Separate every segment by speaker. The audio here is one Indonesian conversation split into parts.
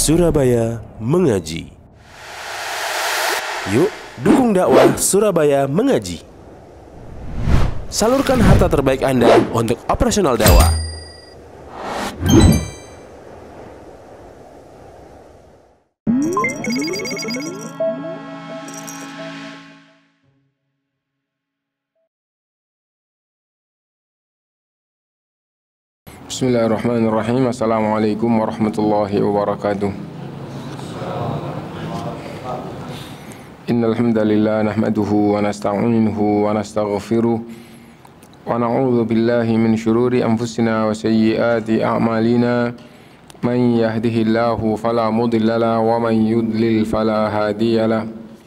Speaker 1: Surabaya Mengaji. Yuk, dukung dakwah Surabaya Mengaji. Salurkan harta terbaik Anda untuk operasional dakwah.
Speaker 2: Bismillahirrahmanirrahim. Assalamualaikum warahmatullahi wabarakatuh. Innal hamdalillah nahmaduhu wa nasta'inuhu wa nastaghfiruh wa na'udzu billahi min shururi anfusina wa sayyiati a'malina. Man yahdihillahu fala mudilla lahu wa man yudlil fala hadiyalah.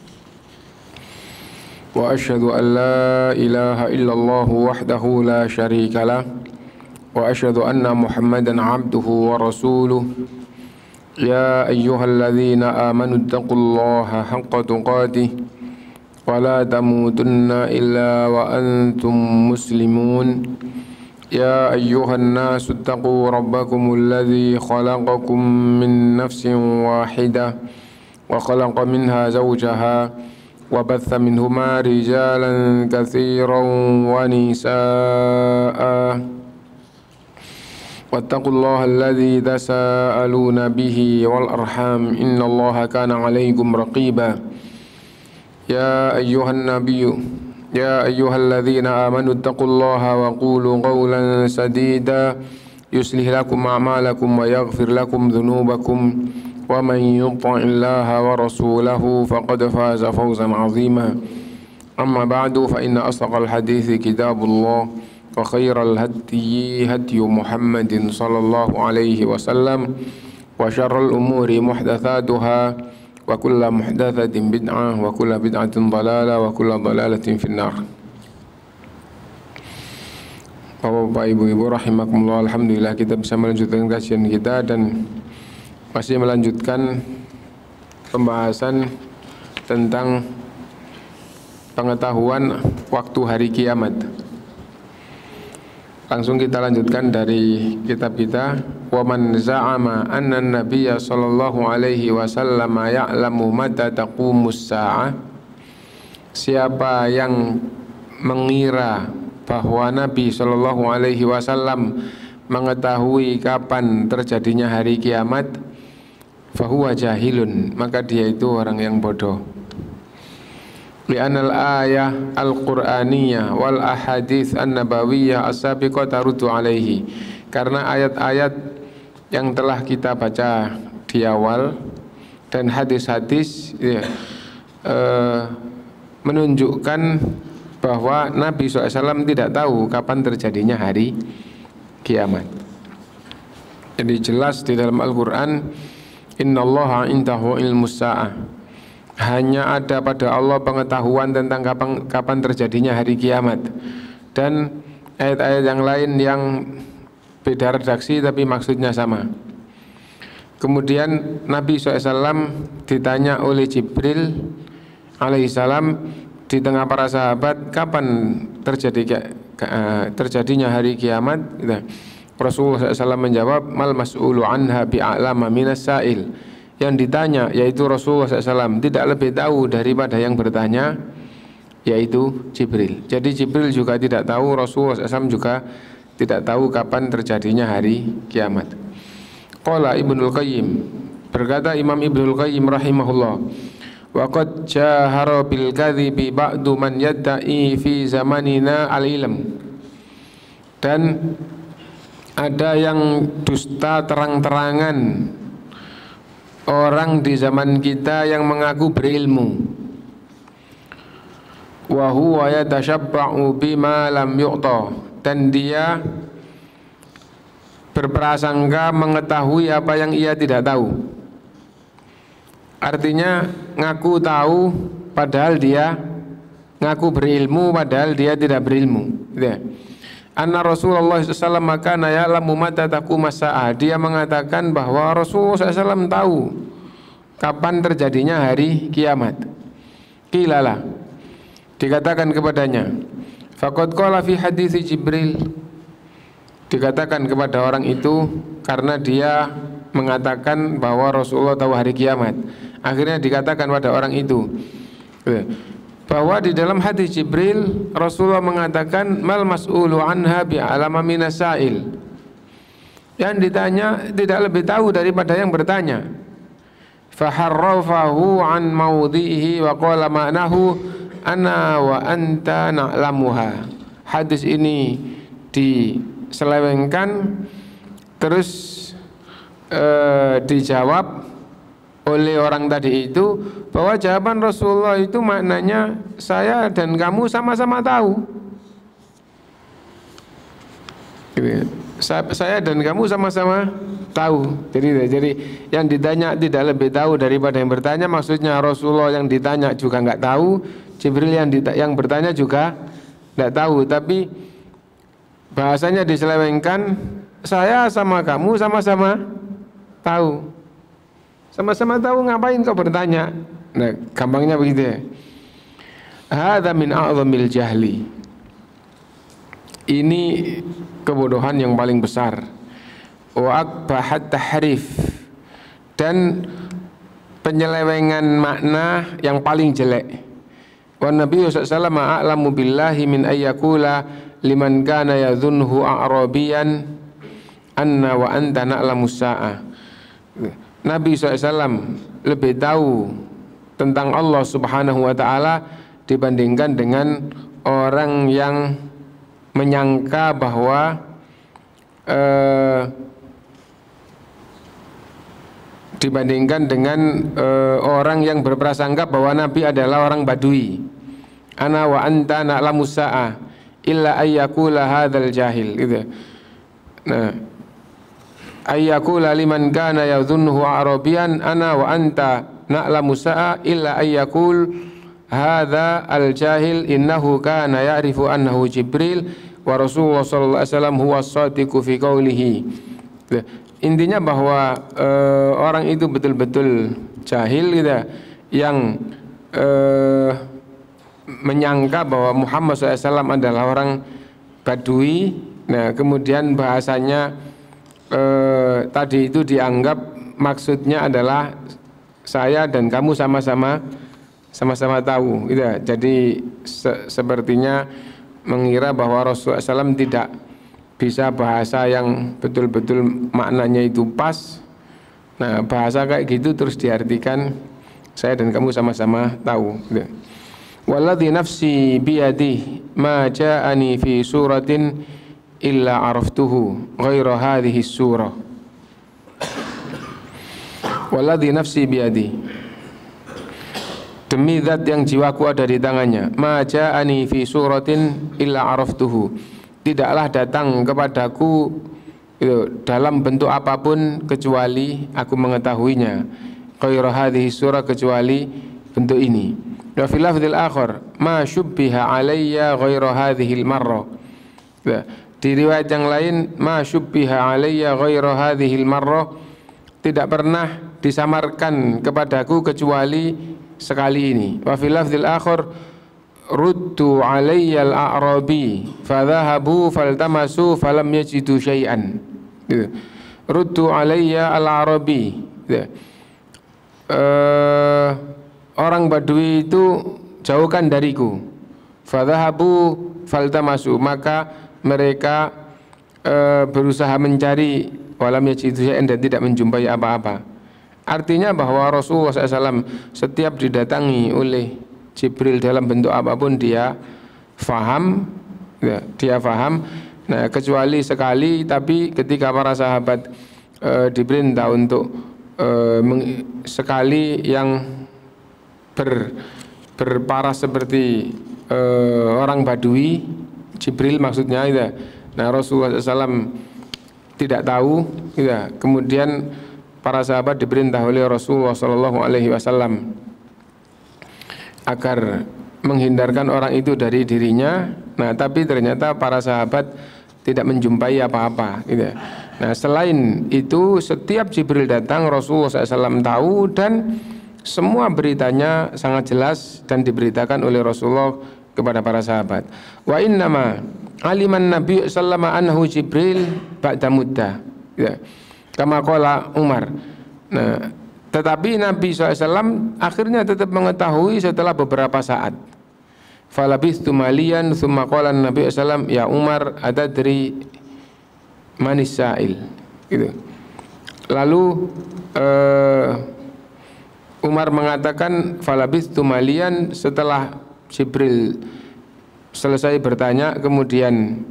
Speaker 2: Wa asyhadu an la ilaha illallah wahdahu la syarika lah. Wa asyhadu anna Muhammadan abduhu wa rasuluh. Ya ayyuhalladzina amanu taqullaha haqqa tuqatih wa la tamutunna illa wa antum muslimun. Ya ayyuhan nasu taqu rabbakumul ladzi khalaqakum min nafsin wahidah wa khalaqa minha zawjaha wa batha minhuma rijalan katsiran wa nisaa'a. Wattaqullaha alladzi tasaaluna bihi wal arham innallaha kana 'alaikum raqiba. Ya ayyuhan nabiyyu ya ayyuhalladzina amanu taqullaha wa qulu qawlan sadida yuslih lakum a'malakum wa yaghfir lakum dhunubakum wa man yuti'illaha wa rasulahu faqad faza fawzan 'azima. Amma ba'du fa inna asdaqal hadithi kitabullah wa khairal hadyi hadyu Muhammadin sallallahu alaihi wasallam wa syarrul umuri muhdatsatuha wa kullu muhdatsatin bid'ah wa kullu bid'atin dhalalah wa kullu dhalalatin finnar. Bapak-bapak, ibu-ibu rahimakumullah, alhamdulillah kita bisa melanjutkan kajian kita dan masih melanjutkan pembahasan tentang pengetahuan waktu hari kiamat. Langsung kita lanjutkan dari kitab kita. Wa man za'ama anna an-nabiyya sallallahu alaihi wasallam ya'lamu mata taqumus sa'ah. Siapa yang mengira bahwa Nabi sallallahu alaihi wasallam mengetahui kapan terjadinya hari kiamat, fahuwa jahilun, maka dia itu orang yang bodoh. Li'anal ayah al-Qur'aniyah wal ahadith an-nabawiyah as-sabiqah taruddu alaihi. Karena ayat-ayat yang telah kita baca di awal dan hadis-hadis menunjukkan bahwa Nabi SAW tidak tahu kapan terjadinya hari kiamat. Jadi jelas di dalam Al-Quran, innallaha indahu ilmus sa'ah, hanya ada pada Allah pengetahuan tentang kapan terjadinya hari kiamat. Dan ayat-ayat yang lain yang beda redaksi tapi maksudnya sama. Kemudian Nabi SAW ditanya oleh Jibril alaihissalam di tengah para sahabat, kapan terjadinya hari kiamat? Rasulullah SAW menjawab, mal mas'ulu anha bi'a'lama minas sa'il. Yang ditanya yaitu Rasulullah SAW tidak lebih tahu daripada yang bertanya, yaitu Jibril. Jadi Jibril juga tidak tahu, Rasulullah SAW juga tidak tahu kapan terjadinya hari kiamat. Qala Ibnul Qayyim, berkata Imam Ibnul Qayyim rahimahullah, wa qad jahara bil kadhibi ba'du man yadda'i fi zamanina al-ilm. Dan ada yang dusta terang-terangan, orang di zaman kita yang mengaku berilmu. Wa huwa yatashabba'u bima lam yu'ta, dan dia berprasangka mengetahui apa yang ia tidak tahu. Artinya ngaku tahu padahal dia ngaku berilmu padahal dia tidak berilmu. Anna Rasulullah SAW makana ya'lamu mata taqumus sa'ah. Dia mengatakan bahwa Rasulullah SAW tahu kapan terjadinya hari kiamat. Qilalah, dikatakan kepadanya, faqad qala fi hadits Jibril, dikatakan kepada orang itu karena dia mengatakan bahwa Rasulullah tahu hari kiamat. Akhirnya dikatakan pada orang itu bahwa di dalam hadis Jibril Rasulullah mengatakan mal mas'ulu anha bi'alama minasail. Yang ditanya tidak lebih tahu daripada yang bertanya. Faharrafahu an maudhihi wa qala ma'nahu ana wa anta na'lamuha. Hadis ini diselewengkan terus dijawab oleh orang tadi itu bahwa jawaban Rasulullah itu maknanya saya dan kamu sama-sama tahu. Saya dan kamu sama-sama tahu. Jadi yang ditanya tidak lebih tahu daripada yang bertanya. Maksudnya Rasulullah yang ditanya juga nggak tahu, Jibril yang bertanya juga nggak tahu. Tapi bahasanya diselewengkan, saya sama kamu sama-sama tahu. Sama-sama tahu, ngapain kau bertanya? Nah, gampangnya begitu ya. Hadza min a'zamil jahli. Ini kebodohan yang paling besar. Wa akbahat tahrif, dan penyelewengan makna yang paling jelek. Wa Nabi sallallahu alaihi wasallam a'lamu billahi min ayyakula liman kana yadhunhu a'rabiyan anna wa anta na'lamu sa'ah. Nabi SAW lebih tahu tentang Allah Subhanahu wa ta'ala dibandingkan dengan orang yang menyangka bahwa dibandingkan dengan orang yang berprasangka bahwa Nabi adalah orang Badui. Ana wa anta na'lamu sa'ah illa ayyakula hadzal jahil gitu. Nah, ayyakula liman kana yadhunnu arabiyan ana wa anta na'lamu sa'a illa ayyakul hadza al-jahil innahu kana ya'rifu annahu Jibril wa Rasulullah sallallahu alaihi wasallam huwa as-sadiqu fi qawlihi. Intinya bahwa orang itu betul-betul jahil gitu, yang menyangka bahwa Muhammad SAW adalah orang Badui. Nah, kemudian bahasanya tadi itu dianggap maksudnya adalah saya dan kamu sama-sama tahu gitu. Jadi sepertinya mengira bahwa Rasulullah SAW tidak bisa bahasa yang betul-betul maknanya itu pas. Nah, bahasa kayak gitu terus diartikan saya dan kamu sama-sama tahu gitu. Walladzi nafsi biyadihi ma ja'ani fi suratin illa araftuhu ghaira hadhihi surah. Walladzi nafsi biyadi, demi zat yang jiwaku ada di tangannya, ma ja'ani fi suratin illa araftuhu, tidaklah datang kepadaku itu dalam bentuk apapun kecuali aku mengetahuinya. Ghaira hadhihi surah, kecuali bentuk ini. Wa fil lafdzil akhar ma syubbiha alayya ghaira hadhihi al-marrah. Di riwayat yang lain, ma syubbiha alayya ghairu hadhil marrah, tidak pernah disamarkan kepadaku kecuali sekali ini. Wa fil lafdzil akhar ruddu alayya al-a'rabi fadhahabu faltamasu falam yajidu syai'an. Ruddu alayya al-a'rabi. Orang Badui itu jauhkan dariku. Fadhahabu faltamasu, maka mereka berusaha mencari walam yajidu syai'an, dan tidak menjumpai apa-apa. Artinya bahwa Rasulullah SAW setiap didatangi oleh Jibril dalam bentuk apapun dia faham, ya, dia faham. Nah, kecuali sekali, tapi ketika para sahabat diperintah untuk sekali yang berparas seperti orang Badui, Jibril maksudnya itu. Nah, Rasulullah SAW tidak tahu gitu. Kemudian para sahabat diperintah oleh Rasulullah SAW agar menghindarkan orang itu dari dirinya. Nah, tapi ternyata para sahabat tidak menjumpai apa-apa gitu. Nah, selain itu setiap Jibril datang Rasulullah SAW tahu, dan semua beritanya sangat jelas dan diberitakan oleh Rasulullah kepada para sahabat. Wa innama aliman Nabi sallama anhu Jibril ba'da muddah. Ya. kama qala Umar. Nah, tetapi Nabi SAW akhirnya tetap mengetahui setelah beberapa saat. Falabithtu maliyan thumma qala Nabi SAW, ya Umar atadri manis sa'il, gitu. Lalu Umar mengatakan falabithtu maliyan, setelah Jibril selesai bertanya, kemudian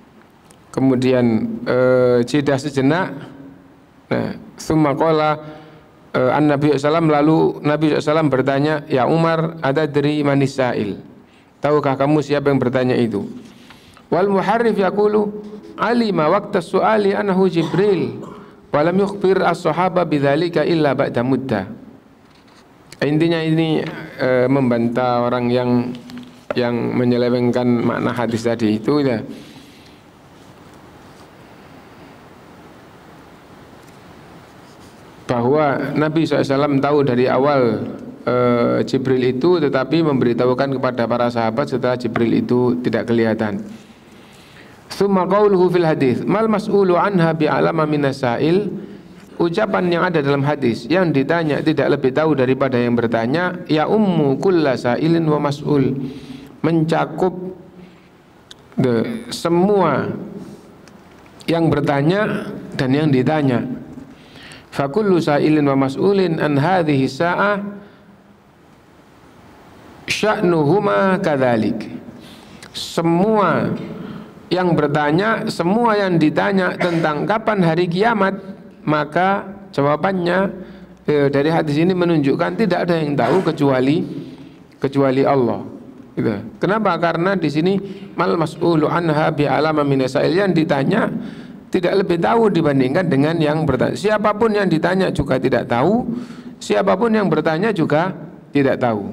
Speaker 2: jeda sejenak. Nah, thumma qala Nabi SAW, lalu Nabi SAW bertanya, ya Umar atadri manis sa'il, tahukah kamu siapa yang bertanya itu? Wal muharrif yaqulu alima waqta su'ali annahu Jibril wa lam yukhbir as-sahaba bidzalika illa ba'da muddah. Intinya ini membantah orang yang menyelewengkan makna hadis tadi itu ya. Bahwa Nabi SAW tahu dari awal Jibril itu, tetapi memberitahukan kepada para sahabat setelah Jibril itu tidak kelihatan. Tsumma qauluhu fil hadis mal mas'ulu anha bi'alama minas sa'il, ucapan yang ada dalam hadis, yang ditanya tidak lebih tahu daripada yang bertanya, ya ummu kulla sa'ilin wa mas'ul, mencakup semua yang bertanya dan yang ditanya. Fa kullu sa'ilin wa mas'ulin an hadhihi sa'ah sya'nuhuma kadzalik. Semua yang bertanya, semua yang ditanya tentang kapan hari kiamat, maka jawabannya dari hadis ini menunjukkan tidak ada yang tahu kecuali Allah. Gitu. Kenapa? Karena di sini mal mas'ulu anha bi alama minasail, yang ditanya tidak lebih tahu dibandingkan dengan yang bertanya. Siapapun yang ditanya juga tidak tahu, siapapun yang bertanya juga tidak tahu.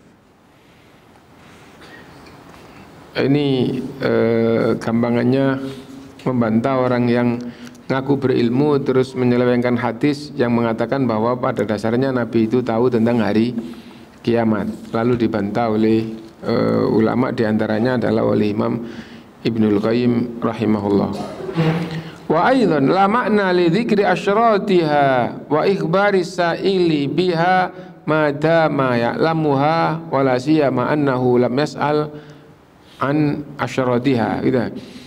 Speaker 2: Ini gampangannya membantah orang yang ngaku berilmu terus menyelewengkan hadis yang mengatakan bahwa pada dasarnya Nabi itu tahu tentang hari kiamat. Lalu dibantah oleh ulama, diantaranya adalah oleh Imam Ibnul Qayyim rahimahullah. Wa aidan la makna li dzikri asyratiha wa ikhbari sa'ili biha ma dama ya'lamuha wa la siyama annahu lam yas'al an asyratiha, gitu.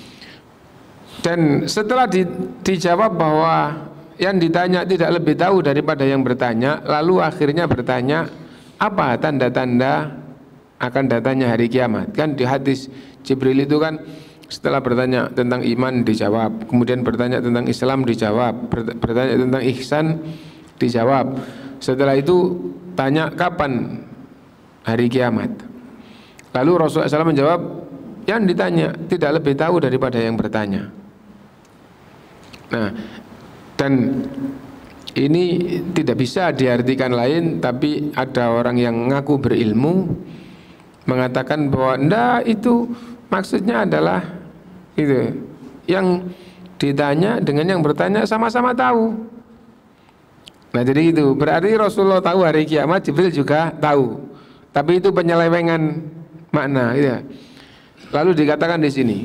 Speaker 2: Dan setelah dijawab bahwa yang ditanya tidak lebih tahu daripada yang bertanya, lalu akhirnya bertanya apa tanda-tanda akan datanya hari kiamat. Kan di hadis Jibril itu kan setelah bertanya tentang iman dijawab, kemudian bertanya tentang Islam dijawab, bertanya tentang ihsan dijawab. Setelah itu tanya kapan hari kiamat. Lalu Rasulullah SAW menjawab, yang ditanya tidak lebih tahu daripada yang bertanya. Nah, dan ini tidak bisa diartikan lain, tapi ada orang yang ngaku berilmu mengatakan bahwa ndak, itu maksudnya adalah itu, yang ditanya dengan yang bertanya sama-sama tahu. Nah, jadi itu berarti Rasulullah tahu hari kiamat, Jibril juga tahu, tapi itu penyelewengan makna, ya. Lalu dikatakan di sini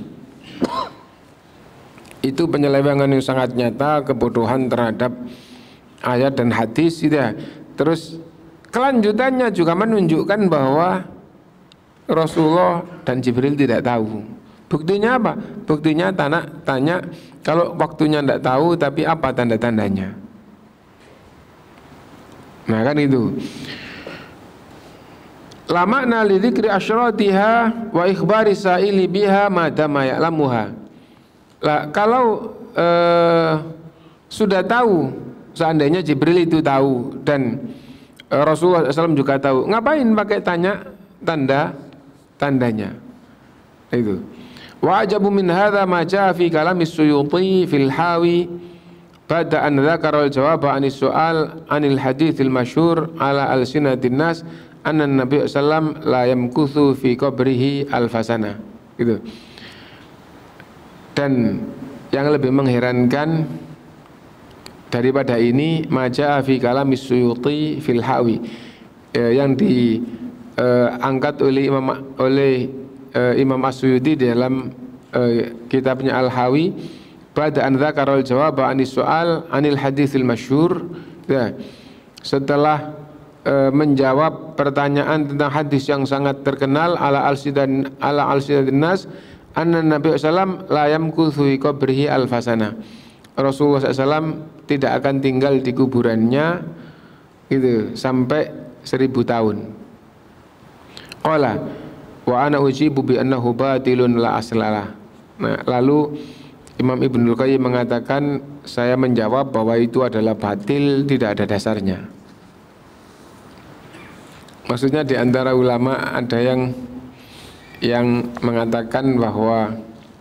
Speaker 2: itu penyelewengan yang sangat nyata, kebodohan terhadap ayat dan hadis, ya. Terus kelanjutannya juga menunjukkan bahwa Rasulullah dan Jibril tidak tahu. Buktinya apa? Buktinya tanya kalau waktunya tidak tahu, tapi apa tanda-tandanya? Nah, kan itu. La makna li dzikri asyratiha wa ikhbari sa'ili biha ma dama ya'lamuha. Lah, kalau sudah tahu, seandainya Jibril itu tahu dan Rasulullah SAW juga tahu, ngapain pakai tanya tandanya? Itu. Wa ajabu min hadza ma jaa fi kalam as-Suyuti fil Hawi ba'da an dzakara al-jawaba 'anis su'al 'anil haditsil masyhur ala alsinatin nas anna Nabi sallam la yamkuthu fi qabrihi alfasana, gitu. Dan yang lebih mengherankan daripada ini, maja fi kalamis Suyuti fil Hawi, yang diangkat oleh Imam As-Suyuti dalam kitabnya Al-Hawi, Ba'da an dzakara al-jawab 'anis su'al 'anil haditsil masyhur. Ya. Setelah menjawab pertanyaan tentang hadis yang sangat terkenal ala al-sidan nas anna Nabi sallam la yamkuthu fi qabrihi alfasana. Rasulullah SAW tidak akan tinggal di kuburannya gitu sampai 1000 tahun. Qala wa ana ujibu bi annahu batilun la aslalah. Nah, lalu Imam Ibnul Qayyim mengatakan, saya menjawab bahwa itu adalah batil, tidak ada dasarnya. Maksudnya di antara ulama ada yang mengatakan bahwa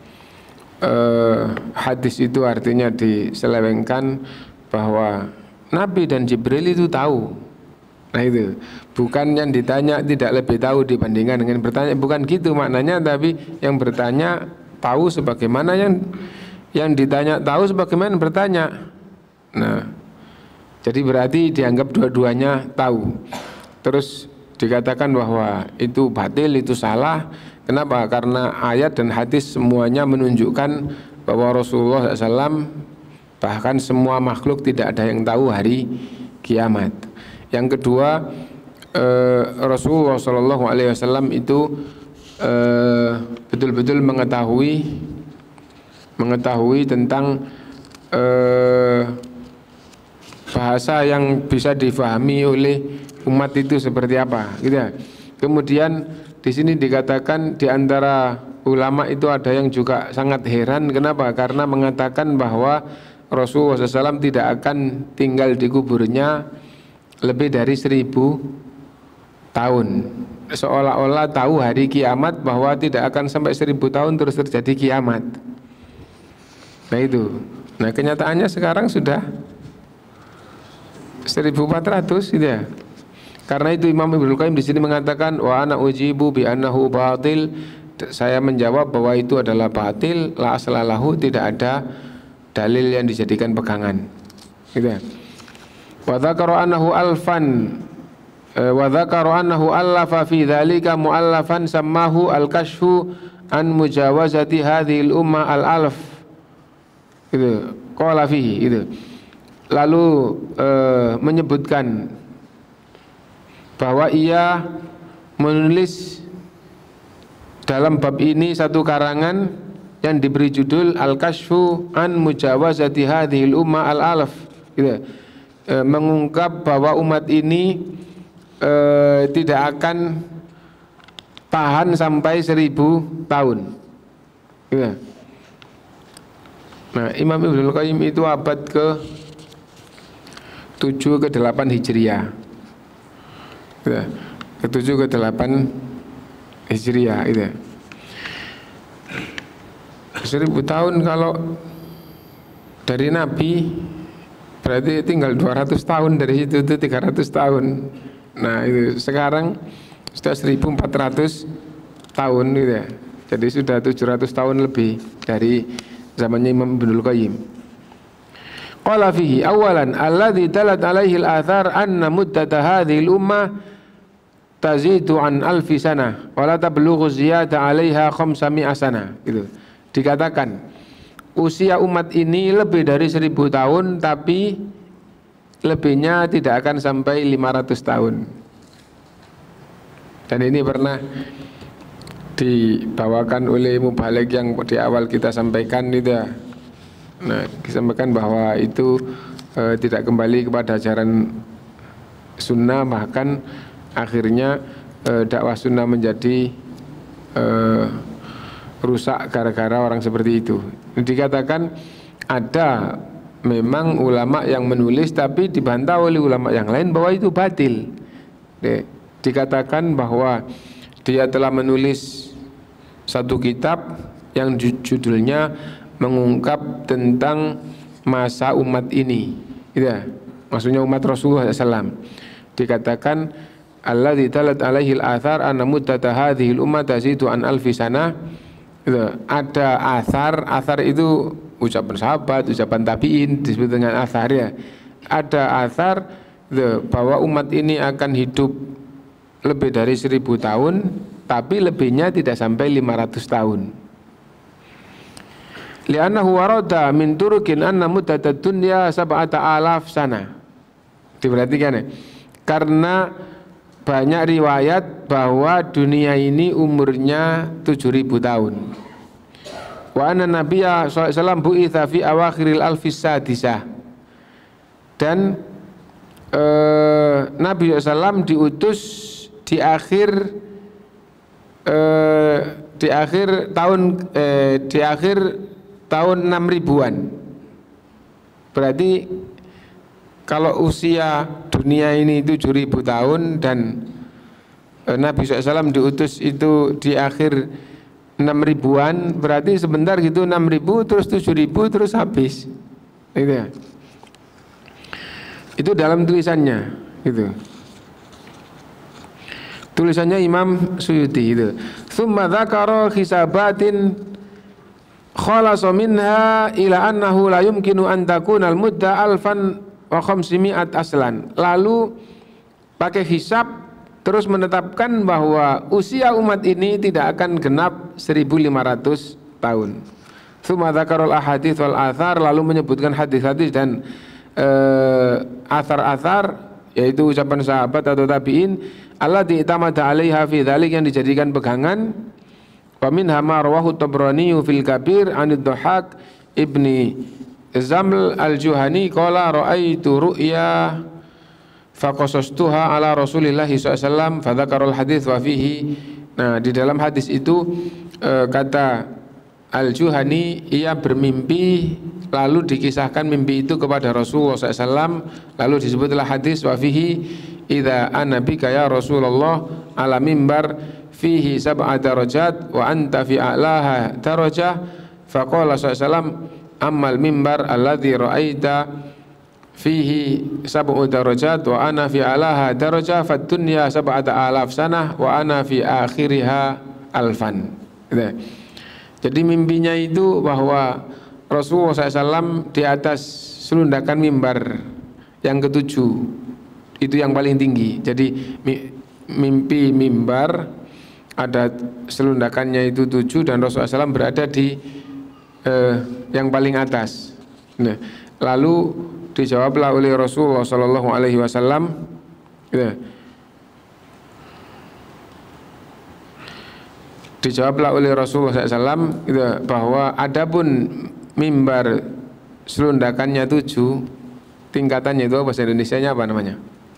Speaker 2: hadis itu artinya diselewengkan bahwa Nabi dan Jibril itu tahu. Nah itu bukan yang ditanya tidak lebih tahu dibandingkan dengan bertanya, bukan gitu maknanya, tapi yang bertanya tahu sebagaimana yang ditanya tahu sebagaimana bertanya. Nah, jadi berarti dianggap dua-duanya tahu. Terus dikatakan bahwa itu batil, itu salah. Kenapa? Karena ayat dan hadis semuanya menunjukkan bahwa Rasulullah SAW bahkan semua makhluk tidak ada yang tahu hari kiamat. Yang kedua, Rasulullah SAW itu betul-betul mengetahui tentang bahasa yang bisa difahami oleh umat itu seperti apa, gitu ya. Kemudian di sini dikatakan di antara ulama itu ada yang juga sangat heran, kenapa? Karena mengatakan bahwa Rasulullah SAW tidak akan tinggal di kuburnya lebih dari 1000 tahun, seolah-olah tahu hari kiamat bahwa tidak akan sampai 1000 tahun terus terjadi kiamat. Nah itu, nah kenyataannya sekarang sudah 1400 gitu ya. Karena itu Imam Ibnul Qayyim di sini mengatakan wa ana ujibu bi annahu batil, saya menjawab bahwa itu adalah batil, la aslalahu, tidak ada dalil yang dijadikan pegangan. Gitu ya. Wa dzakara annahu alfan wa dzakara annahu allafa fi dzalika muallafan sammahu al-kashfu an mujawazati hadhil ummah al-alf. Gitu. Qala fihi gitu. Lalu menyebutkan bahwa ia menulis dalam bab ini satu karangan yang diberi judul Al-Kashfu an Mujawazati Hadhil Ummah Al-Alaf, gitu. Mengungkap bahwa umat ini tidak akan tahan sampai 1000 tahun, gitu. Nah, Imam Ibnul Qayyim itu abad ke-7 ke-8 Hijriah, ke-7 ke-8 Hijriah itu. 1000 tahun kalau dari Nabi berarti tinggal 200 tahun, dari situ itu 300 tahun. Nah itu sekarang sudah 1400 tahun gitu ya. Jadi sudah 700 tahun lebih dari zamannya Imam Ibnul Qayyim. Qala fihi awalan alladhi talat alaihi al-athar anna muddata hadhihi al-ummah tazidu an alfi sana wa la tablughu ziyada 'alaiha 500 sana, gitu. Dikatakan usia umat ini lebih dari 1000 tahun, tapi lebihnya tidak akan sampai 500 tahun. Dan ini pernah dibawakan oleh mubalik yang di awal kita sampaikan itu ya. Nah, disampaikan bahwa itu tidak kembali kepada ajaran sunnah, bahkan akhirnya dakwah sunnah menjadi rusak gara-gara orang seperti itu. Dikatakan ada memang ulama yang menulis tapi dibantah oleh ulama yang lain bahwa itu batil. Dikatakan bahwa dia telah menulis satu kitab yang judulnya mengungkap tentang masa umat ini, ya, maksudnya umat Rasulullah SAW. Dikatakan alladzi talat alaihi al-athar anna muddata hadhihi al-ummah tazidu an alfi sana. Ada athar itu ucapan sahabat, ucapan tabi'in, disebut dengan athar ya. Ada athar bahwa umat ini akan hidup lebih dari 1000 tahun, tapi lebihnya tidak sampai 500 tahun. li'annahu warada min turukin anna muddatad dunya 7,000 sana. Diperhatikan ya. Karena banyak riwayat bahwa dunia ini umurnya 7.000 tahun. Wa anna nabiyya sallallahu alaihi wasallam bu'itsa fi awakhiril alfis sadisah. Dan Nabi SAW diutus di akhir tahun 6.000-an. Berarti kalau usia dunia ini 7.000 tahun dan Nabi SAW diutus itu di akhir 6.000-an, berarti sebentar gitu 6.000 terus 7.000 terus habis. Gitu ya. Itu dalam tulisannya gitu. Tulisannya Imam Suyuti itu. Tsumma dzakara hisabatin khalasa minha ila annahu la yumkinu an takuna al-mudda 1,500 aslan. Lalu pakai hisab terus menetapkan bahwa usia umat ini tidak akan genap 1.500 tahun. Tsumma dzakara al-ahadits wal athar, lalu menyebutkan hadis-hadis dan athar-athar, yaitu ucapan sahabat atau tabi'in allati itamada 'alaiha fi dzalik, yang dijadikan pegangan. Wa minha ma rawahu Tabrani fil Kabir an ad-Dhahhak ibni Zaml al-Juhani qala ra'aitu ru'ya faqasastuha ala Rasulillah sallallahu alaihi wasallam fa dzakara al-hadits wa fihi. Nah, di dalam hadis itu kata Al-Juhani, ia bermimpi lalu dikisahkan mimpi itu kepada Rasulullah SAW, lalu disebutlah hadis wa fihi idza ana bika ya Rasulullah ala mimbar fihi 7 darajat wa anta fi a'laha darajah, faqala SAW ammal mimbar alladhi ra'aita fihi 7 darajat wa ana fi a'laha darajah fad dunya 7,000 sanah wa ana fi akhiriha alfan. Jadi mimpinya itu bahwa Rasulullah SAW di atas selundakan mimbar yang ketujuh, itu yang paling tinggi. Jadi mimpi mimbar ada selundakannya itu 7 dan Rasulullah SAW berada di yang paling atas. Nah, lalu dijawablah oleh Rasulullah SAW, dijawablah oleh Rasulullah SAW bahwa adapun mimbar selundakannya 7, tingkatannya itu bahasa Indonesianya apa namanya?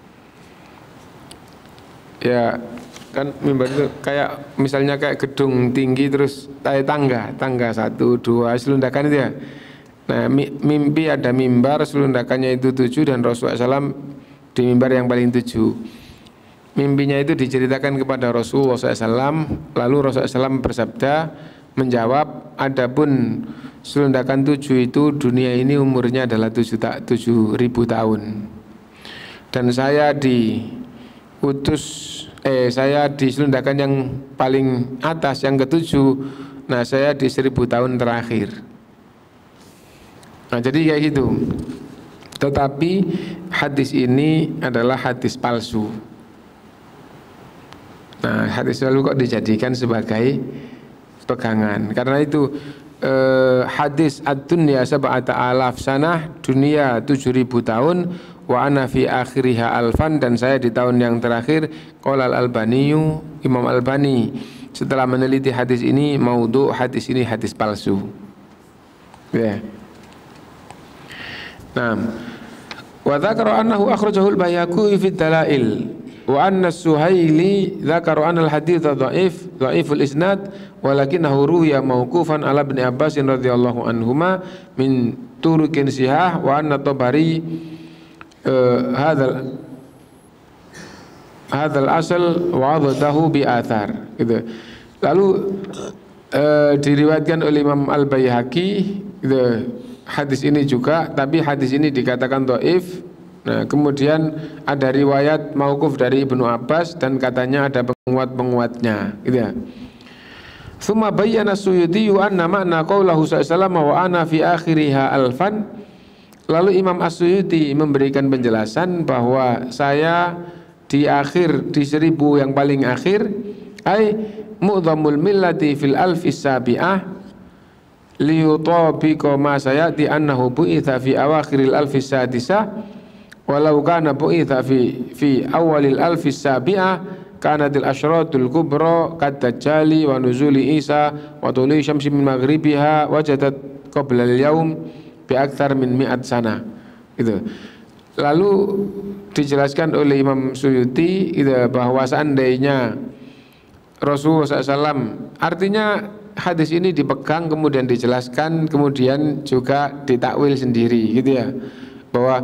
Speaker 2: Ya kan mimbar itu kayak misalnya kayak gedung tinggi terus tangga 1, 2 selundakan itu ya. Nah, mimpi ada mimbar selundakannya itu 7 dan Rasulullah SAW di mimbar yang paling 7. Mimpinya itu diceritakan kepada Rasulullah SAW, lalu Rasulullah SAW bersabda menjawab, adapun selundakan 7 itu dunia ini umurnya adalah 7.000 tahun. Dan saya saya di selundakan yang paling atas yang ke-7. Nah, saya di 1.000 tahun terakhir. Nah, jadi kayak gitu. Tetapi hadis ini adalah hadis palsu. Nah, hadis lalu kok dijadikan sebagai pegangan. Karena itu hadis ad-dunya 7,000 sanah, dunia 7.000 tahun, wa ana fi akhiriha alfan, dan saya di tahun yang terakhir. Qala al-Albaniyu, Imam Albani setelah meneliti hadis ini, maudhu, hadis ini hadis palsu. Ya. Nah, wa dzakara annahu akhrajahu al-Baihaqi fi dalail. Wa anna Suhaili dzakara anna al-hadits dhaiful isnad walakinahu ruwiya mauqufan ala Ibnu Abbas radhiyallahu anhuma min turukin sihah, wa anna Tabari hadzal asal wa adadahu bi athar gitu. Lalu diriwayatkan oleh Imam Al-Baihaqi gitu, hadis ini juga, tapi hadis ini dikatakan dhaif. Nah, kemudian ada riwayat mauquf dari Ibnu Abbas dan katanya ada penguat-penguatnya, gitu ya. Tsumma bayyana Suyuti anna ma'na qaulahu sallallahu wa ana fi akhiriha alfan. Lalu Imam As-Suyuti memberikan penjelasan bahwa saya di 1.000 yang paling akhir, ai mu'dhamul millati fil alfis sabi'ah, liyutabiqa ma sayati annahu bu'itha fi awakhiril alfis sadisah walau kana bu'itha fi awalil alfis sabi'ah kanatil asyratul kubra kad dajjali wa nuzuli Isa wa tului syamsi min maghribiha wajadat qabla al-yaum bi aktsar min mi'at sana. Gitu. Lalu dijelaskan oleh Imam Suyuti bahwa seandainya Rasulullah SAW, artinya hadis ini dipegang kemudian dijelaskan kemudian juga ditakwil sendiri gitu ya, bahwa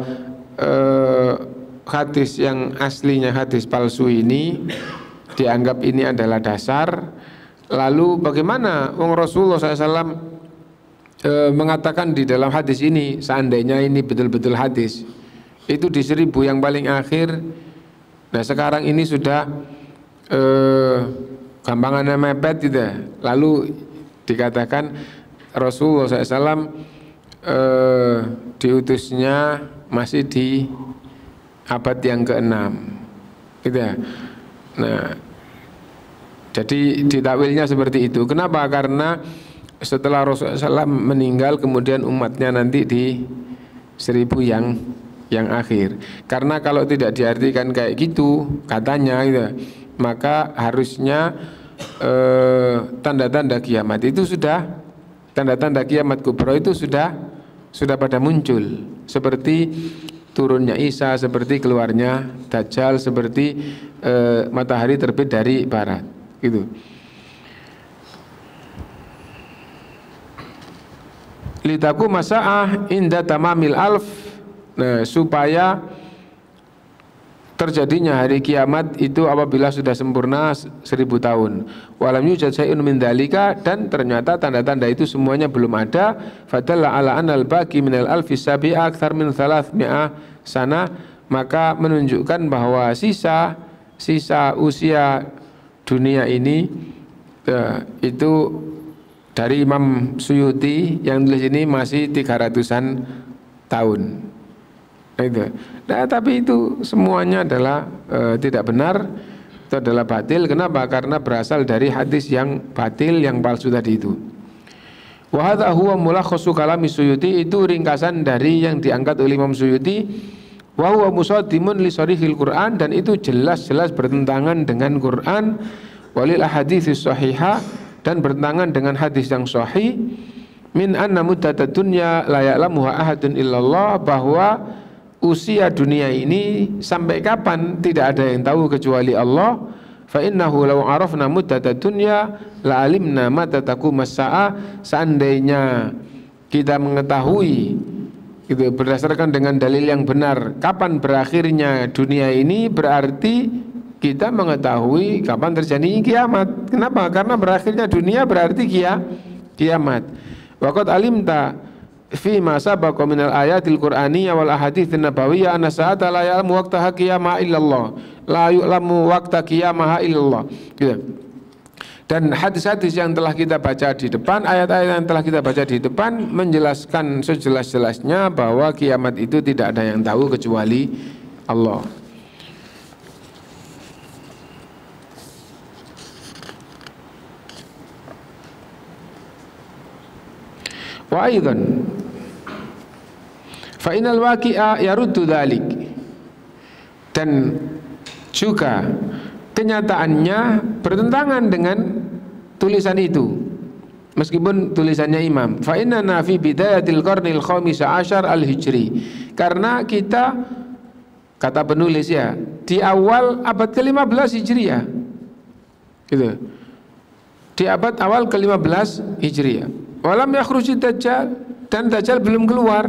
Speaker 2: hadis yang aslinya hadis palsu ini dianggap ini adalah dasar. Lalu bagaimana Rasulullah SAW mengatakan di dalam hadis ini, seandainya ini betul-betul hadis, itu di 1000 yang paling akhir. Nah sekarang ini sudah gampangannya mepet gitu. Lalu dikatakan Rasulullah SAW diutusnya masih di abad yang ke-6 gitu ya. Nah jadi ditakwilnya seperti itu. Kenapa? Karena setelah Rasulullah SAW meninggal kemudian umatnya nanti di 1000 yang akhir. Karena kalau tidak diartikan kayak gitu katanya gitu, maka harusnya tanda-tanda kiamat itu sudah, tanda-tanda kiamat kubra itu sudah pada muncul, seperti turunnya Isa, seperti keluarnya Dajjal, seperti matahari terbit dari barat gitu. Litaku masa'ah inda tamamil alf. Nah, supaya terjadinya hari kiamat itu apabila sudah sempurna 1000 tahun. Walam yujad syai'un min dzalika, dan ternyata tanda-tanda itu semuanya belum ada. Fadalla ala anal baqi minal alfi sabi'a aktsar min 300 sana, maka menunjukkan bahwa sisa usia dunia ini itu dari Imam Suyuti yang tulis ini masih 300-an tahun. Nah, tapi itu semuanya adalah tidak benar, itu adalah batil. Kenapa? Karena berasal dari hadis yang batil, yang palsu tadi itu. Wa hadza huwa mulakhasu kalami Suyuti, itu ringkasan dari yang diangkat oleh Imam Suyuti. Wa huwa musaddimun li sharihil Quran, dan itu jelas-jelas bertentangan dengan Quran. Walil ahaditsis shahihah, dan bertentangan dengan hadis yang sahih. Min anna muddatad dunya la ya'lamuha ahadun illallah, bahwa usia dunia ini sampai kapan tidak ada yang tahu kecuali Allah. Fa innahu law arafna muddatad dunya la alimna mata taqumus sa'a, seandainya kita mengetahui itu berdasarkan dengan dalil yang benar kapan berakhirnya dunia ini, berarti kita mengetahui kapan terjadi kiamat. Kenapa? Karena berakhirnya dunia berarti kiamat. Waqad alimta fi ma sabaqa minal ayatil qur'aniyah wal ahadits nabawiyah anna sa'ata la ya'lamu waqtaha qiyamah illallah, la yu'lamu waqta qiyamah illallah gitu. Dan hadis-hadis yang telah kita baca di depan, ayat-ayat yang telah kita baca di depan menjelaskan sejelas-jelasnya bahwa kiamat itu tidak ada yang tahu kecuali Allah. Wa aidan fa inal waqi'a yaruddu dzalik, dan juga kenyataannya bertentangan dengan tulisan itu meskipun tulisannya Imam. Fa inna fi bidayatil qarnil khamis asyar al-hijri, karena kita, kata penulis ya, di awal abad ke-15 Hijriah gitu, di abad awal ke-15 Hijriah. Walam yakhrujid Dajjal, dan Dajjal belum keluar.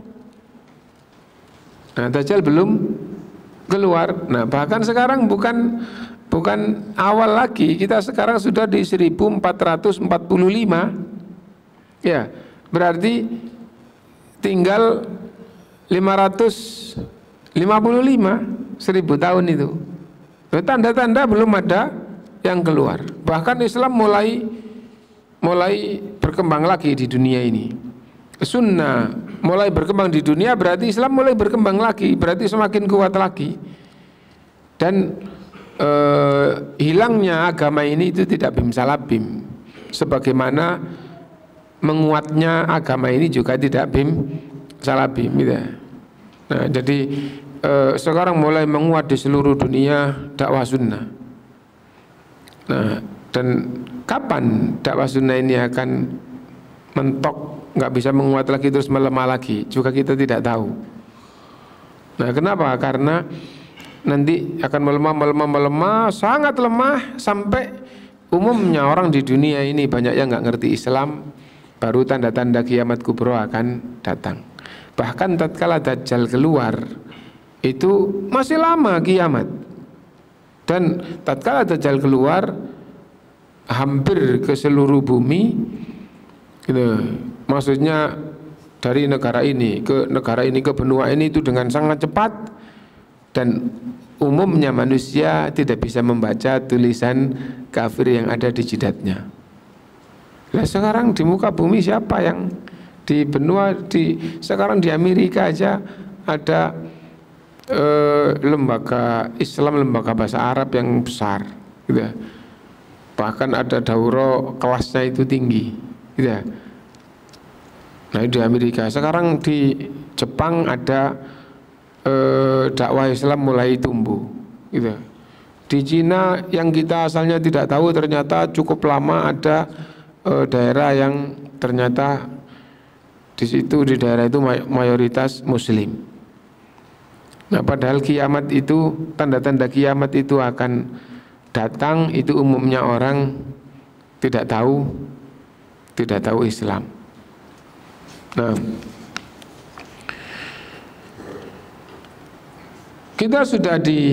Speaker 2: Nah, Dajjal belum keluar. Nah, bahkan sekarang bukan awal lagi, kita sekarang sudah di 1445. Ya, berarti tinggal 555, 1000 tahun itu. Tanda-tanda belum ada yang keluar. Bahkan Islam mulai berkembang lagi di dunia ini. Sunnah mulai berkembang di dunia, berarti Islam mulai berkembang lagi, berarti semakin kuat lagi. Dan hilangnya agama ini itu tidak bim salabim, sebagaimana menguatnya agama ini juga tidak salah gitu ya. Nah, jadi sekarang mulai menguat di seluruh dunia dakwah sunnah. Nah, dan kapan dakwah sunnah ini akan mentok, nggak bisa menguat lagi terus melemah lagi, juga kita tidak tahu. Nah, kenapa? Karena nanti akan melemah, sangat lemah sampai umumnya orang di dunia ini banyak yang nggak ngerti Islam, baru tanda-tanda kiamat kubro akan datang. Bahkan tatkala Dajjal keluar itu masih lama kiamat. Dan tatkala Dajjal keluar hampir ke seluruh bumi gitu. Maksudnya dari negara ini ke negara ini ke benua ini itu dengan sangat cepat, dan umumnya manusia tidak bisa membaca tulisan kafir yang ada di jidatnya. Nah, sekarang di muka bumi siapa yang di benua sekarang di Amerika aja ada lembaga Islam, lembaga bahasa Arab yang besar gitu ya. Bahkan ada dauro kelasnya itu tinggi gitu ya. Nah, di Amerika sekarang, di Jepang ada dakwah Islam mulai tumbuh gitu. Di Cina yang kita asalnya tidak tahu ternyata cukup lama ada daerah yang ternyata di situ, di daerah itu mayoritas muslim. Nah, padahal kiamat itu, tanda-tanda kiamat itu akan datang, itu umumnya orang tidak tahu Islam. Nah, kita sudah di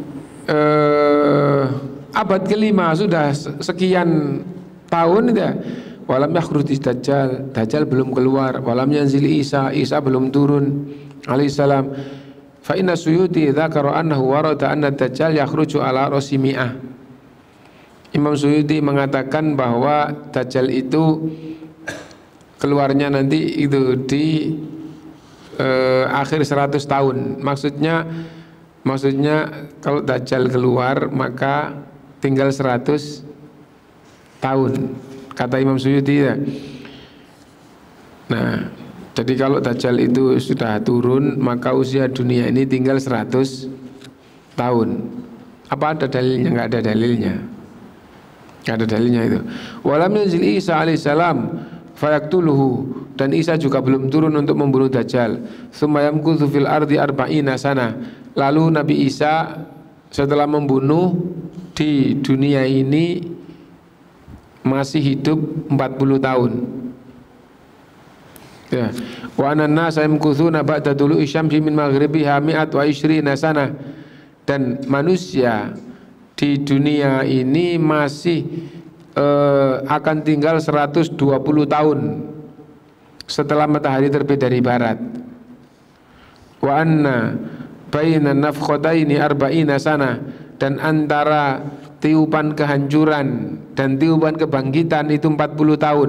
Speaker 2: abad kelima, sudah sekian tahun ya. Walam yakhruj Dajjal, Dajjal belum keluar. Walam yanzil Isa, Isa belum turun alaihissalam. Fa inna Suyuti dzakara annahu warada anna Dajjal yakhruju ala rosimi'ah. Imam Suyuti mengatakan bahwa Dajjal itu keluarnya nanti itu di akhir 100 tahun. Maksudnya kalau Dajjal keluar maka tinggal 100 tahun, kata Imam Suyuti ya. Nah, jadi kalau Dajjal itu sudah turun maka usia dunia ini tinggal 100 tahun. Apa ada dalilnya? Nggak ada dalilnya. Nggak ada dalilnya itu. Walam yanzil Isa alaihissalam fayaktuluhu, dan Isa juga belum turun untuk membunuh Dajjal. Tsumma yamkuthu fil ardi arba'ina sana. Lalu Nabi Isa setelah membunuh di dunia ini masih hidup 40 tahun. Ya. Wa anna sayamkutsuna ba'da tulu'i syamsi min maghribiha mi'at wa ishrina sana. Dan manusia di dunia ini masih akan tinggal 120 tahun setelah matahari terbit dari barat. Wa anna baina nafkhataini arba'ina sana, dan antara tiupan kehancuran dan tiupan kebangkitan itu 40 tahun.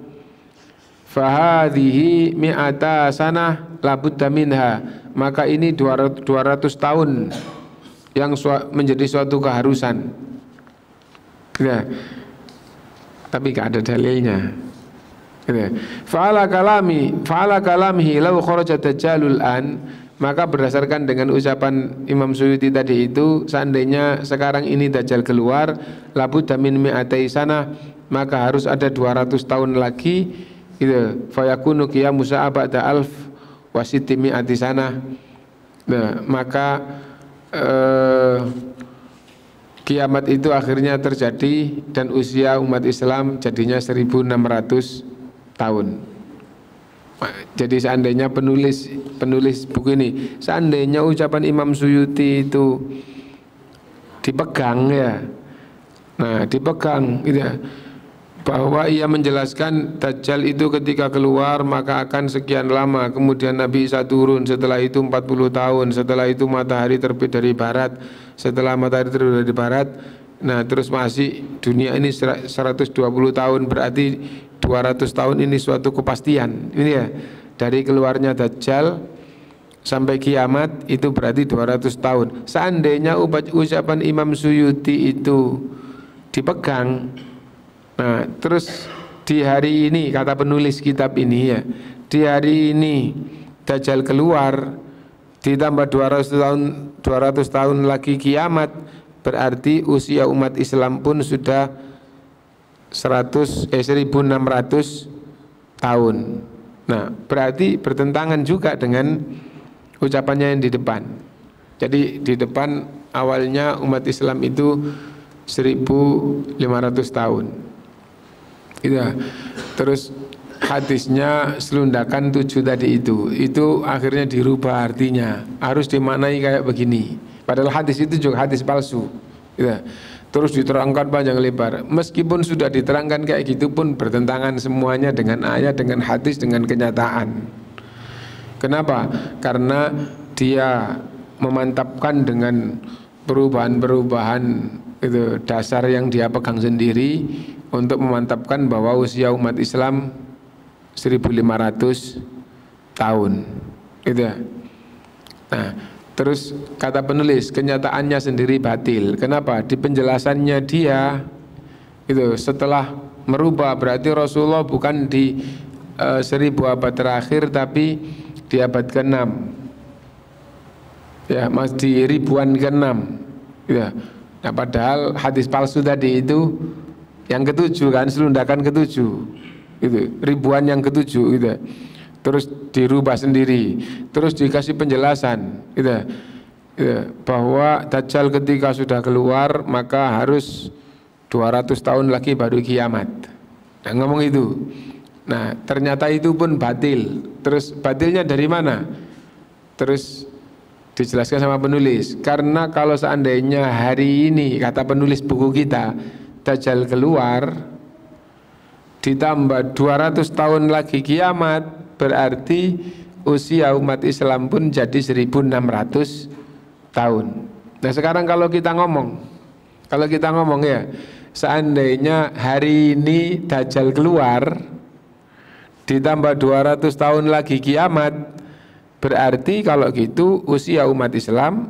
Speaker 2: Fahadhihi mi'ata sanah labudda minha, maka ini 200 tahun yang menjadi suatu keharusan ya. Tapi gak ada dalilnya ya. Fa'ala kalamihi law kharaja dajjalul an, maka berdasarkan dengan ucapan Imam Suyuti tadi itu, seandainya sekarang ini Dajjal keluar, labudda min mi'atai sana, maka harus ada 200 tahun lagi gitu. Fayakunu qiyamu sa'a ba'da alf wa sitti mi'ati sana. Nah, maka kiamat itu akhirnya terjadi dan usia umat Islam jadinya 1600 tahun. Jadi seandainya penulis buku ini, seandainya ucapan Imam Suyuti itu dipegang ya, nah dipegang gitu ya, bahwa ia menjelaskan Dajjal itu ketika keluar maka akan sekian lama, kemudian Nabi Isa turun, setelah itu 40 tahun, setelah itu matahari terbit dari barat, setelah matahari terbit dari barat, nah terus masih dunia ini 120 tahun, berarti 200 tahun ini suatu kepastian ini ya, dari keluarnya Dajjal sampai kiamat itu berarti 200 tahun. Seandainya ucapan Imam Suyuti itu dipegang, nah terus di hari ini, kata penulis kitab ini ya, di hari ini Dajjal keluar, ditambah 200 tahun lagi kiamat, berarti usia umat Islam pun sudah 1600 tahun. Nah, berarti bertentangan juga dengan ucapannya yang di depan. Jadi di depan awalnya umat Islam itu 1500 tahun. Iya. Terus hadisnya selundakan 7 tadi itu akhirnya dirubah artinya, harus dimaknai kayak begini. Padahal hadis itu juga hadis palsu. Iya. Terus diterangkan panjang lebar. Meskipun sudah diterangkan kayak gitu pun bertentangan semuanya dengan ayat, dengan hadis, dengan kenyataan. Kenapa? Karena dia memantapkan dengan perubahan-perubahan itu dasar yang dia pegang sendiri untuk memantapkan bahwa usia umat Islam 1500 tahun. Gitu ya. Nah, terus kata penulis, kenyataannya sendiri batil. Kenapa? Di penjelasannya dia itu setelah merubah, berarti Rasulullah bukan di 1000 abad terakhir tapi di abad ke-6. Ya, mas di ribuan ke-6. Gitu. Nah, padahal hadis palsu tadi itu yang ke-7 kan, selundakan ke-7 gitu, ribuan yang ke-7 gitu. Terus dirubah sendiri, terus dikasih penjelasan gitu, bahwa Dajjal ketika sudah keluar maka harus 200 tahun lagi baru kiamat. Nah, ngomong itu. Nah, ternyata itu pun batil. Terus batilnya dari mana? Terus dijelaskan sama penulis, karena kalau seandainya hari ini, kata penulis buku kita, Dajjal keluar ditambah 200 tahun lagi kiamat, berarti usia umat Islam pun jadi 1600 tahun. Nah, sekarang kalau kita ngomong ya, seandainya hari ini Dajjal keluar ditambah 200 tahun lagi kiamat, berarti kalau gitu usia umat Islam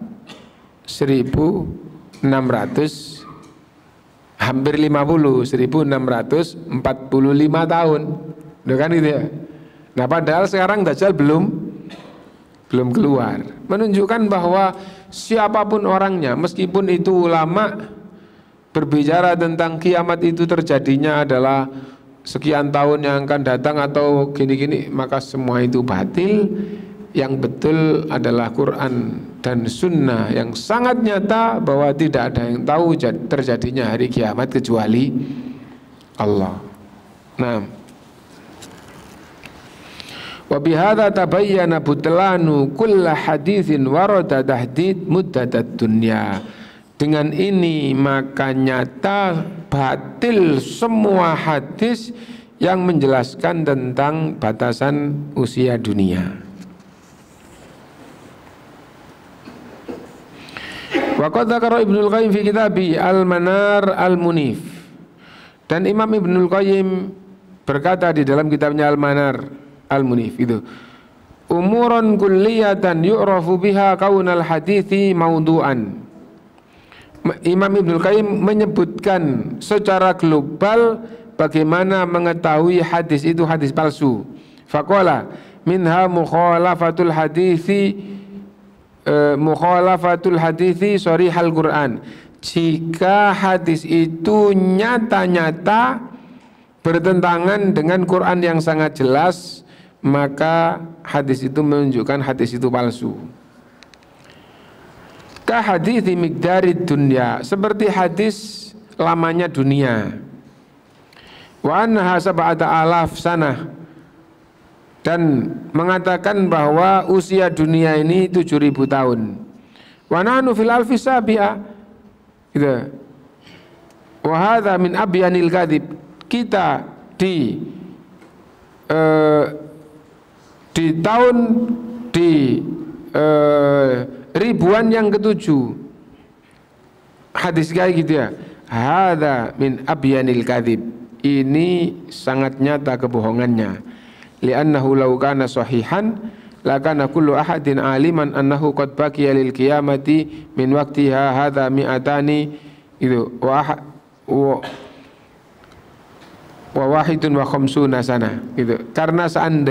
Speaker 2: 1600, hampir 1645 tahun. Udah kan itu ya. Nah, padahal sekarang Dajjal belum keluar. Menunjukkan bahwa siapapun orangnya, meskipun itu ulama, berbicara tentang kiamat itu terjadinya adalah sekian tahun yang akan datang atau gini-gini, maka semua itu batil. Yang betul adalah Quran dan Sunnah yang sangat nyata bahwa tidak ada yang tahu terjadinya hari kiamat kecuali Allah. Nah, wa bihadza tabayyana butlanu kulla haditsin warada tahdid muddadat dunya. Dengan ini maka nyata batil semua hadis yang menjelaskan tentang batasan usia dunia. Waqad dzakara Ibnul Qayyim fi kitabi Al-Manar Al-Munif. Dan Imam Ibnul Qayyim berkata di dalam kitabnya Al-Manar Al-Munif itu, umurun kulliyatan yu'rafu biha kaunal hadithi maudu'an. Imam Ibnul Qayyim menyebutkan secara global bagaimana mengetahui hadis itu hadis palsu. Faqala minha mukhalafatul hadithi sharihal Quran. Jika hadis itu nyata-nyata bertentangan dengan Quran yang sangat jelas, maka hadis itu menunjukkan hadis itu palsu. Ka hadithi miqdarid dunya, seperti hadis lamanya dunia. Wa annaha sab'ata alaf sanah, dan mengatakan bahwa usia dunia ini 7.000 tahun. Wa nahnu fil alfi sabi'a. Gitu. Wa hadza min abyanil kadzib. Kita di tahun ribuan yang ke-7. Hadis kayak gitu ya. Hadza min abyanil kadzib. Ini sangat nyata kebohongannya. Li'annahu law kana sahihan lakana kullu ahadin aliman annahu qad baqiya lil qiyamati min waqtiha hadza mi'atani itu wa wahidun wa khamsuna sana gitu. Karena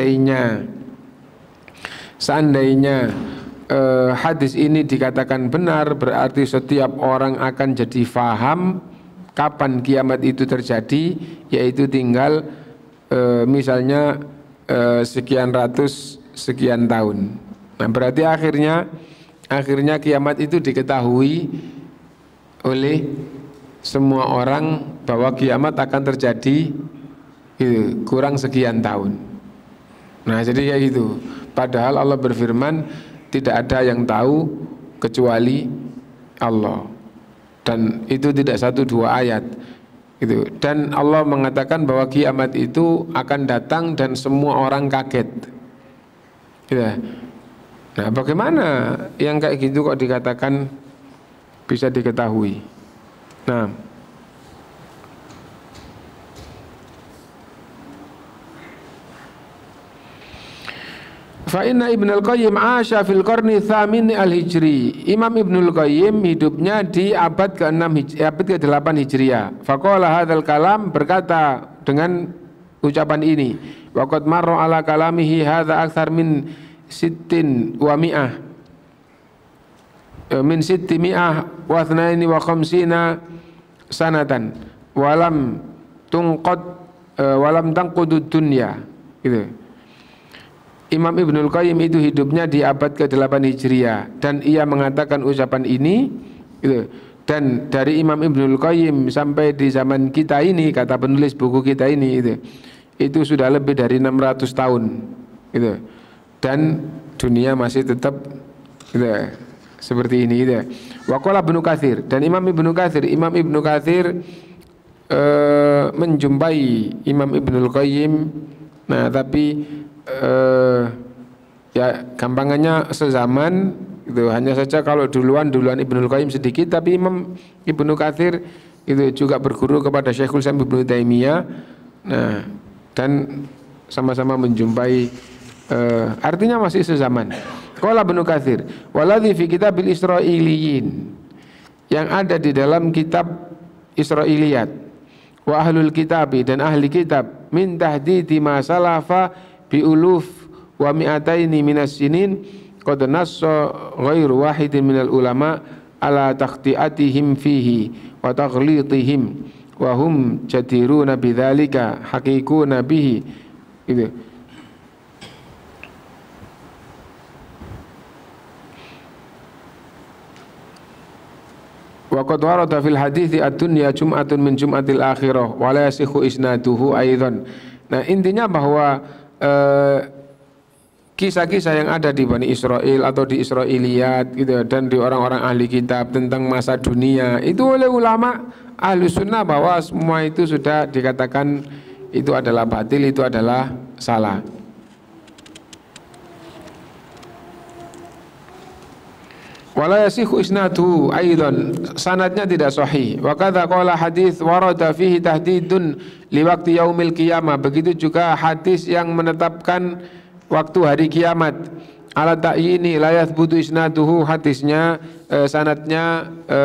Speaker 2: seandainya hadis ini dikatakan benar, berarti setiap orang akan jadi faham kapan kiamat itu terjadi, yaitu tinggal misalnya sekian ratus sekian tahun. Nah, berarti akhirnya kiamat itu diketahui oleh semua orang bahwa kiamat akan terjadi gitu, kurang sekian tahun. Nah, jadi kayak gitu. Padahal Allah berfirman tidak ada yang tahu kecuali Allah. Dan itu tidak 1-2 ayat. Gitu. Dan Allah mengatakan bahwa kiamat itu akan datang dan semua orang kaget. Gitu. Nah, bagaimana yang kayak gitu kok dikatakan bisa diketahui? Nah, fa inna Ibnul Qayyim asya fil qarni tsamin al-hijri. Imam Ibnul Qayyim hidupnya di abad ke-6 abad ke-8 Hijriah. Faqala hadzal kalam, berkata dengan ucapan ini, wa qad marra ala kalamihi hadza aktsar min sittin wa mi'ah min sitti mi'ah wa thnaini wa khamsina sanatan walam tanqudud dunya gitu. Imam Ibnul Qayyim itu hidupnya di abad ke-8 Hijriah dan ia mengatakan ucapan ini gitu. Dan dari Imam Ibnul Qayyim sampai di zaman kita ini, kata penulis buku kita ini itu sudah lebih dari 600 tahun gitu. Dan dunia masih tetap gitu, seperti ini gitu. Wa qala Ibnu Katsir, dan Imam Ibnu Katsir menjumpai Imam Ibnul Qayyim. Nah, tapi ya gampangannya sezaman gitu. Hanya saja kalau duluan Ibnul Qayyim sedikit, tapi Imam Ibnu Katsir itu juga berguru kepada Syekhul Islam Ibnu Taimiyah. Nah, dan sama-sama menjumpai artinya masih sezaman. Qala Ibnu Katsir, waladzi fi kitabil Israiliyin, yang ada di dalam kitab Israiliyat, wa ahlul kitabi, dan ahli kitab, min tahdidi ma salafa bi uluf wa mi'ataini minas sinin, qad nassa ghairu wahidin minal ulama ala takhti'atihim fihi wa taghlitihim wa hum jadiruna bidzalika haqiquna bihi gitu. Wa qad warada fil hadithi ad-dunya jum'atun min jum'atil akhirah wa la yasikhu isnaduhu aidan. Nah, intinya bahwa kisah-kisah yang ada di Bani Israel atau di Israiliyat gitu, dan di orang-orang ahli kitab tentang masa dunia itu oleh ulama ahli sunnah bahwa semua itu sudah dikatakan itu adalah batil, itu adalah salah. Wala yasikhu isnaduhu aidan, sanadnya tidak sahih. Wa kadza qala hadits warada fihi tahdidun li waqti yaumil qiyamah, begitu juga hadis yang menetapkan waktu hari kiamat. Ala ta'yini la yathbutu isnaduhu, hadisnya sanadnya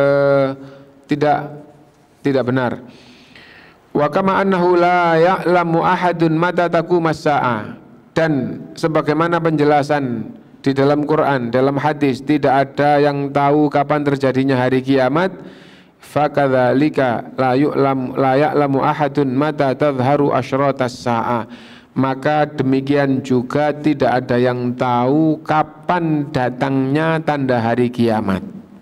Speaker 2: tidak benar. Wa kama annahu la ya'lamu ahadun mata taqumas sa'a, dan sebagaimana penjelasan di dalam Quran, dalam hadis, tidak ada yang tahu kapan terjadinya hari kiamat. Fakadzalika la ya'lamu ahadun mata tadhharu asyratas sa'a, maka demikian juga tidak ada yang tahu kapan datangnya tanda hari kiamat.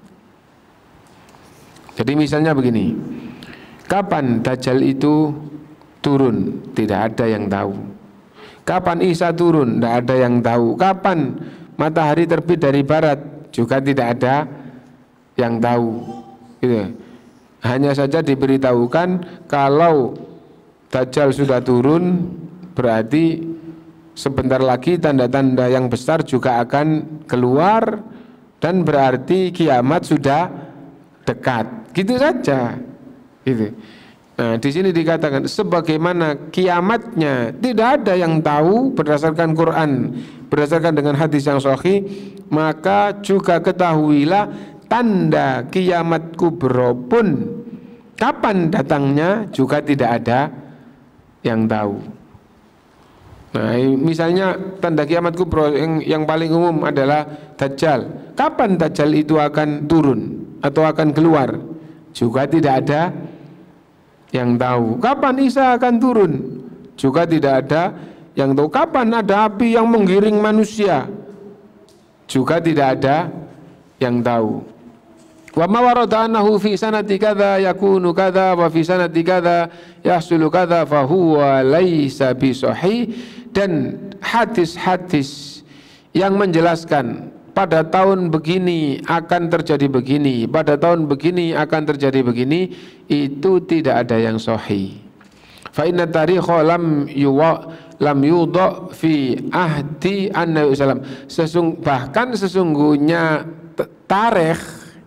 Speaker 2: Jadi misalnya begini, kapan Dajjal itu turun? Tidak ada yang tahu. Kapan Isa turun? Tidak ada yang tahu. Kapan matahari terbit dari barat? Juga tidak ada yang tahu gitu. Hanya saja diberitahukan kalau Dajjal sudah turun, berarti sebentar lagi tanda-tanda yang besar juga akan keluar, dan berarti kiamat sudah dekat. Gitu saja gitu. Nah, di sini dikatakan sebagaimana kiamatnya tidak ada yang tahu berdasarkan Quran, berdasarkan dengan hadis yang sahih, maka juga ketahuilah tanda kiamat kubro pun kapan datangnya juga tidak ada yang tahu. Nah, misalnya tanda kiamat kubra yang paling umum adalah Dajjal. Kapan Dajjal itu akan turun atau akan keluar? Juga tidak ada yang tahu. Kapan Isa akan turun? Juga tidak ada yang tahu. Kapan ada api yang menggiring manusia? Juga tidak ada yang tahu. Wa ma warada annahu fi sanati kadza yakunu kadza wa fi sanati kadza yahsulu kadza fa huwa laisa bi sahih. Dan hadis-hadis yang menjelaskan pada tahun begini akan terjadi begini, pada tahun begini akan terjadi begini, itu tidak ada yang sahih. Fa inna tarikha lam yudha fi ahdi an-nabi sallam. Bahkan sesungguhnya tarikh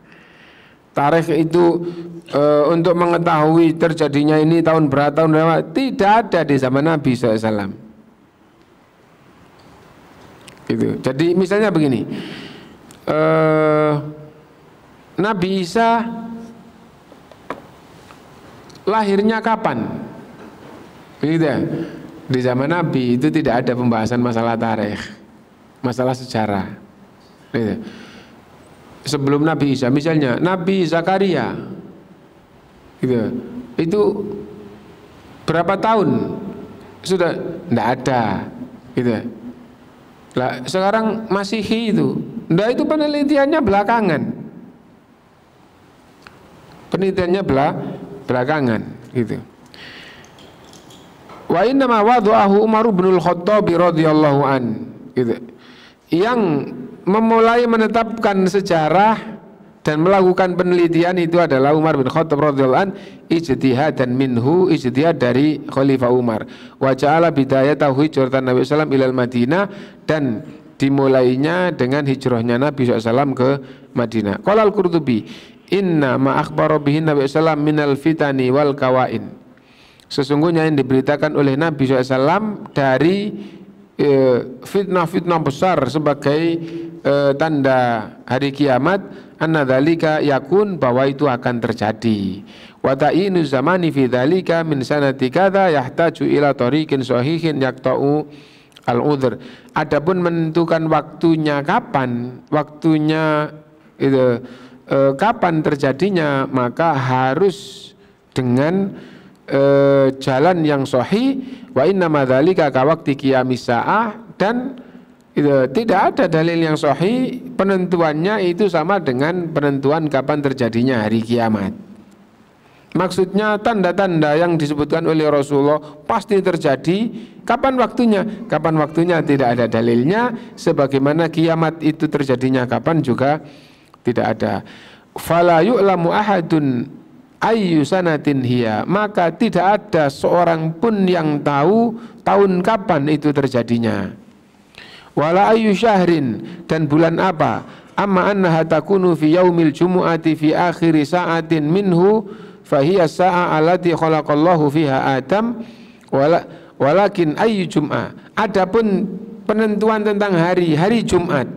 Speaker 2: itu untuk mengetahui terjadinya ini tahun berapa, tidak ada di zaman Nabi SAW. Gitu. Jadi misalnya begini, Nabi Isa lahirnya kapan? Begitu ya? Di zaman Nabi itu tidak ada pembahasan masalah tarikh, masalah sejarah. Gitu. Sebelum Nabi Isa, misalnya Nabi Zakaria, gitu, itu berapa tahun sudah tidak ada, gitu. Lah sekarang Masihi itu, itu penelitiannya belakangan, belakangan, gitu. Wa inna ma wadu'ahu Umar bin Al-Khattab radhiyallahu an, gitu. Yang memulai menetapkan sejarah dan melakukan penelitian itu adalah Umar bin Khattab radhiyallahu an, ijtihadan minhu, ijtihad dari Khalifah Umar. Wa ja'ala bidayatahu hijratan Nabi sallallahu alaihi wasallam ilal Madinah, dan dimulainya dengan hijrahnya Nabi SAW ke Madinah. Qala Al-Qurtubi, inna ma akhbara bihi Nabi sallallahu minal fitani wal kawain. Sesungguhnya yang diberitakan oleh Nabi SAW dari fitnah-fitnah besar sebagai tanda hari kiamat, anna dzalika yakun, bahwa itu akan terjadi. Wa ta'inu zamani fi dzalika min sanati kadza yahtaju ila tariqin sahihin yaqta'u al-udhr. Adapun menentukan waktunya kapan, kapan terjadinya, maka harus dengan jalan yang sahih. Wa inna ma dzalika ka waqti qiyamis saah, dan tidak ada dalil yang sahih penentuannya itu sama dengan penentuan kapan terjadinya hari kiamat. Maksudnya tanda-tanda yang disebutkan oleh Rasulullah pasti terjadi. Kapan waktunya? Kapan waktunya tidak ada dalilnya. Sebagaimana kiamat itu terjadinya kapan juga tidak ada. Fala yu'lamu ahadun ayyu sanatin hiya, maka tidak ada seorang pun yang tahu tahun kapan itu terjadinya. Wala ayyu syahrin, dan bulan apa. Amma annaha takunu fi yaumil jumu'ati fi akhiri sa'atin minhu fahiya sa'a allati khalaqallahu fiha Adam, walakin ayyu jum'ah. Adapun penentuan tentang hari Jumat.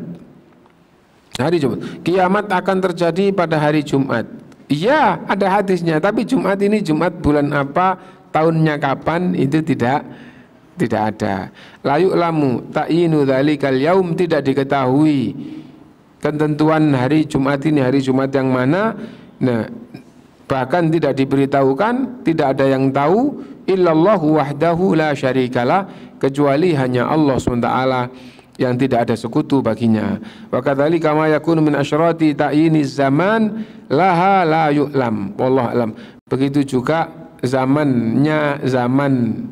Speaker 2: Hari Jumat. Kiamat akan terjadi pada hari Jumat. Iya, ada hadisnya, tapi Jumat ini Jumat bulan apa, tahunnya kapan, itu tidak ada. La yu'lamu ta'yinu dzalikal yaum, tidak diketahui ketentuan hari Jumat ini hari Jumat yang mana. Nah, bahkan tidak diberitahukan, tidak ada yang tahu, illallahu wahdahu la syarikalah, kecuali hanya Allah SWT yang tidak ada sekutu baginya. Wa kadzalika ma yakunu min asyrati ta'yiniz zaman laha la yu'lam wallahu alam. Begitu juga zamannya, zaman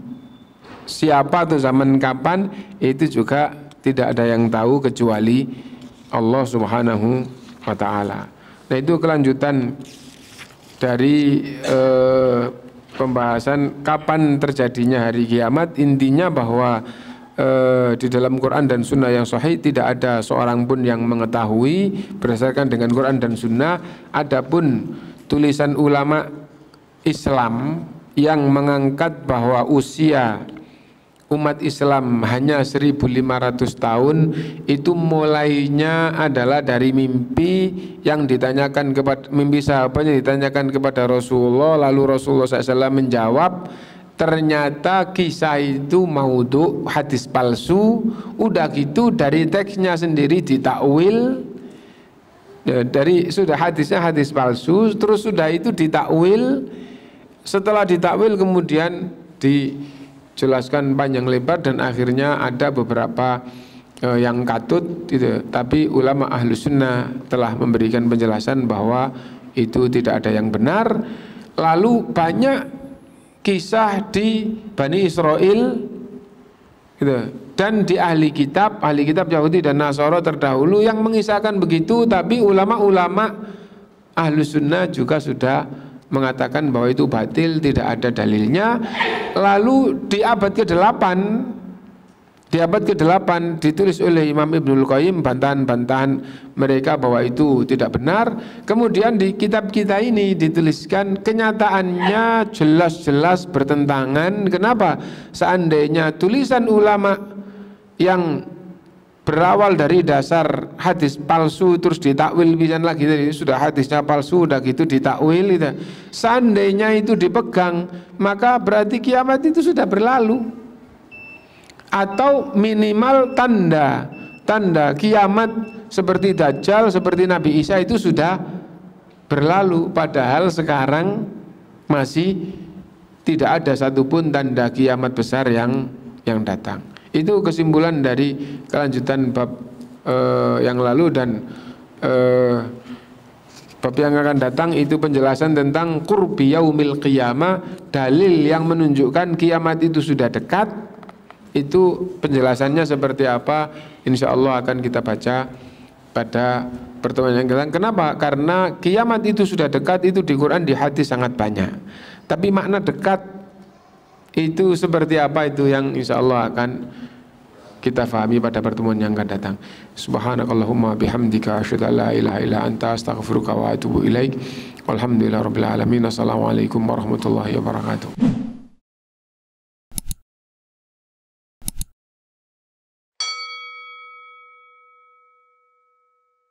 Speaker 2: siapa atau zaman kapan, itu juga tidak ada yang tahu kecuali Allah Subhanahu wa ta'ala. Nah, itu kelanjutan dari pembahasan kapan terjadinya hari kiamat. Intinya bahwa di dalam Quran dan Sunnah yang sahih tidak ada seorang pun yang mengetahui berdasarkan dengan Quran dan Sunnah. Adapun tulisan ulama Islam yang mengangkat bahwa usia umat Islam hanya 1.500 tahun, itu mulainya adalah dari mimpi yang ditanyakan kepada, mimpi sahabatnya ditanyakan kepada Rasulullah, lalu Rasulullah SAW menjawab ternyata kisah itu maudhu, hadis palsu. Udah gitu dari teksnya sendiri ditakwil, dari sudah hadisnya hadis palsu, terus sudah itu ditakwil. Setelah ditakwil kemudian dijelaskan panjang lebar dan akhirnya ada beberapa yang katut gitu. Tapi ulama ahlus sunnah telah memberikan penjelasan bahwa itu tidak ada yang benar. Lalu banyak kisah di Bani Israel gitu. Dan di ahli kitab Yahudi dan Nasara terdahulu yang mengisahkan begitu. Tapi ulama-ulama ahlus sunnah juga sudah mengatakan bahwa itu batil, tidak ada dalilnya. Lalu di abad ke-8 ditulis oleh Imam Ibnul Qayyim bantahan-bantahan mereka bahwa itu tidak benar. Kemudian di kitab kita ini dituliskan kenyataannya jelas-jelas bertentangan. Kenapa? Seandainya tulisan ulama yang berawal dari dasar hadis palsu terus ditakwil pisan lagi, tadi sudah hadisnya palsu udah gitu ditakwil itu. Seandainya itu dipegang, maka berarti kiamat itu sudah berlalu. Atau minimal tanda kiamat seperti Dajjal, seperti Nabi Isa itu sudah berlalu. Padahal sekarang masih tidak ada satupun tanda kiamat besar yang datang. Itu kesimpulan dari kelanjutan bab yang lalu. Dan bab yang akan datang itu penjelasan tentang qurbi yaumil qiyamah, dalil yang menunjukkan kiamat itu sudah dekat. Itu penjelasannya seperti apa, insya Allah akan kita baca pada pertemuan yang akan datang. Kenapa? Karena kiamat itu sudah dekat, itu di Quran, di hadis sangat banyak. Tapi makna dekat itu seperti apa, itu yang insya Allah akan kita fahami pada pertemuan yang akan datang. Subhanakallahumma bihamdika asyhadu an la ilaha illa anta astaghfiruka wa atubu ilaik. Walhamdulillahirabbil alamin. Assalamualaikum warahmatullahi wabarakatuh.